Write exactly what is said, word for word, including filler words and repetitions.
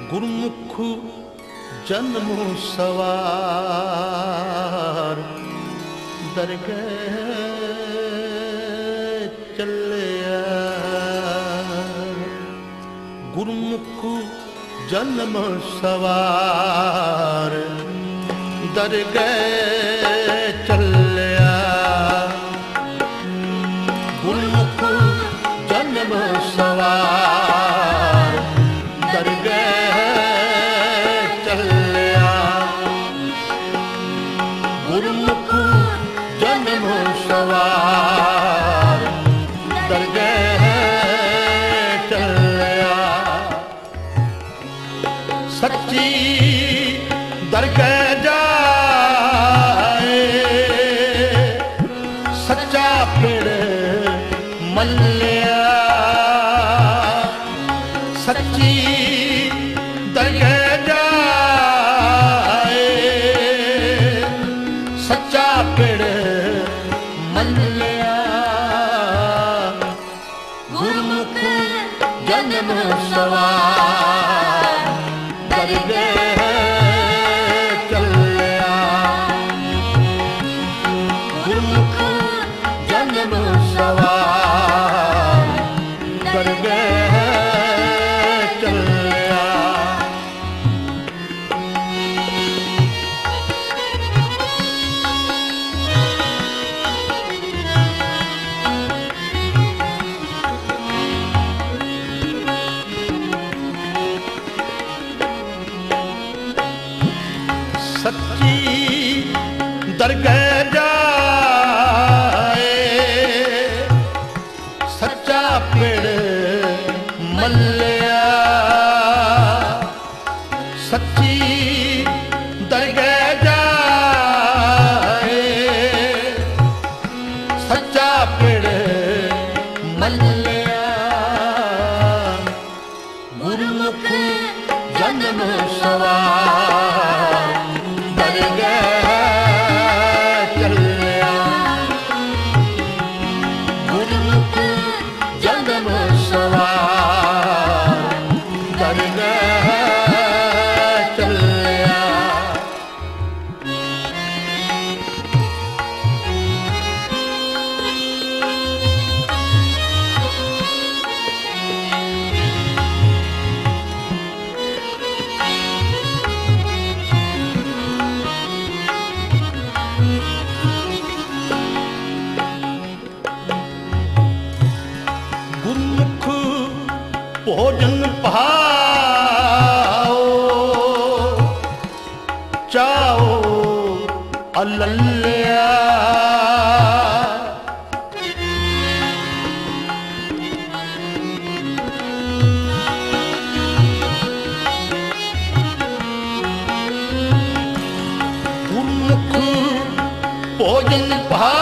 ਗੁਰਮੁਖ ਜਨਮ ਸਵਾਰ ਦਰਗਹਿ ਚੱਲਿਆ। ਗੁਰਮੁਖ ਜਨਮ ਸਵਾਰ ਦਰਗਹਿ ਚੱਲਿਆ। ਗੁਰਮੁਖ ਜਨਮ ਸਵਾਰ ਦਰਗਹਿ ਚੱਲਿਆ। ਗੁਰਮੁਖ ਜਨਮ ਸਵਾਰ ਦਰਗਹਿ ਚੱਲਿਆ। ਸੱਚੀ ਦਰਗਹਿ ਜਾਏ ਸੱਚਾ ਪਿੜ ਮੱਲਿਆ। ਸੱਚੀ ਦਰਗਹਿ ਜਾਏ ਸੱਚਾ ਪਿੜ ਮੱਲਿਆ। ਗੁਰਮੁਖ ਜਨਮ ਸਵਾਰ ਦਰਗਹਿ ਚੱਲਿਆ। ਗੁਰਮੁਖ ਜਨਮ ਸਵਾਰ ਦਰਗਹਿ ਚੱਲਿਆ। ਸੱਚੀ ਦਰਗਹਿ ਜਾਏ ਸੱਚਾ ਪਿੜ ਮੱਲਿਆ। ਸੱਚੀ ਦਰਗਹਿ ਜਾਏ ਸੱਚਾ ਪਿੜ ਮੱਲਿਆ। ਗੁਰਮੁਖ ਜਨਮ ਸਵਾਰ ਦਰਗਹਿ ਚੱਲਿਆ। ਗੁਰਮੁਖ ਜਨਮ ਸਵਾਰ ਦਰਗਹਿ ਚੱਲਿਆ। ਗੁਰਮੁਖ ਭੋਜਨ ਭਾਓ ਚਾਓ ਅਲੱਲਿਆ। ਗੁਰਮੁਖ ਭੋਜਨ ਭਾਓ